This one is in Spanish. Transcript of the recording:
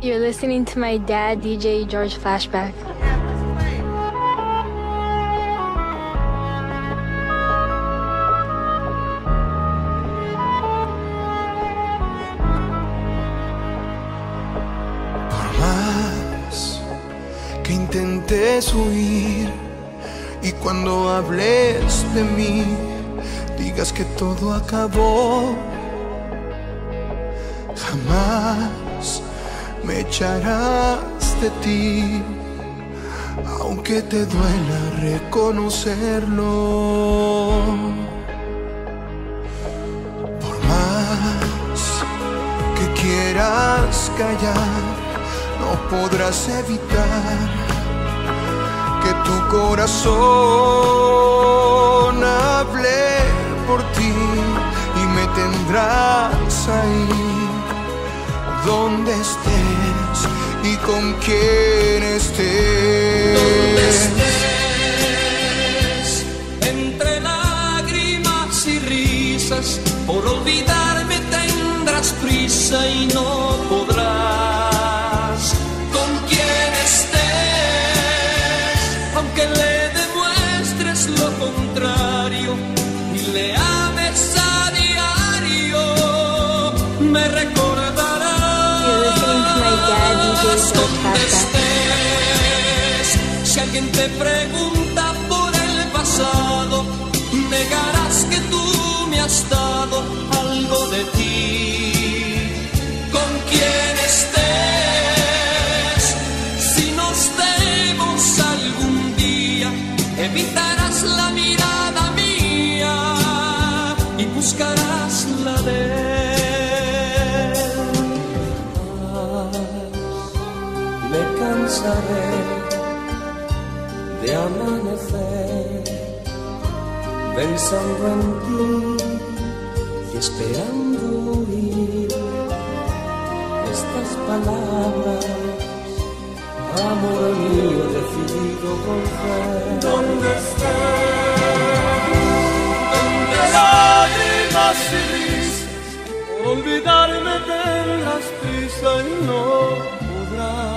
You're listening to my dad, DJ George Flashback. Por más que intentes huir y cuando hables de mí digas que todo acabó, jamás me echarás de ti, aunque te duela reconocerlo. Por más que quieras callar, no podrás evitar que tu corazón hable por ti y me tendrás ahí donde estés y con quien estés. Donde estés, entre lágrimas y risas, por olvidarme tendrás prisa y no podrás. Con quien estés, aunque le demuestres lo contrario y le ames a diario, me recordarás. Donde estés, si alguien te pregunta por el pasado, negarás que tú me has dado algo de ti. Con quien estés, si nos vemos algún día, evitarás la mirada mía y buscarás la de él. Me cansaré de amanecer pensando en ti y esperando oír estas palabras. Amor mío, decidido volver. ¿Dónde estés? Donde lágrimas y risas, olvidarme de las prisas y no podrás.